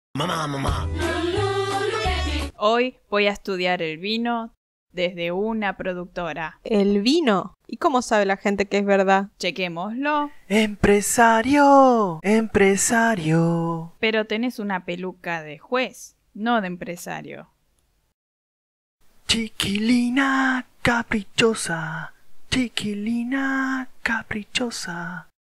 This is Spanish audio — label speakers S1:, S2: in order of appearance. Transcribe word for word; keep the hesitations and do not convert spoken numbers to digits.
S1: Mamá, mamá.
S2: Hoy voy a estudiar el vino desde una productora.
S3: ¿El vino? ¿Y cómo sabe la gente que es verdad?
S2: Chequémoslo.
S1: Empresario, empresario.
S2: Pero tenés una peluca de juez, no de empresario.
S1: Chiquilina caprichosa, chiquilina caprichosa.